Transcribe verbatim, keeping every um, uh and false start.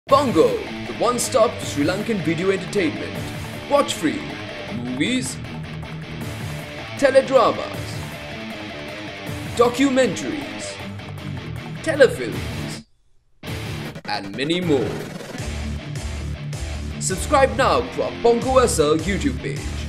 Bongo, the one-stop Sri Lankan video entertainment. Watch free movies, teledramas, documentaries, telefilms, and many more. Subscribe now to our Bongo S L YouTube page.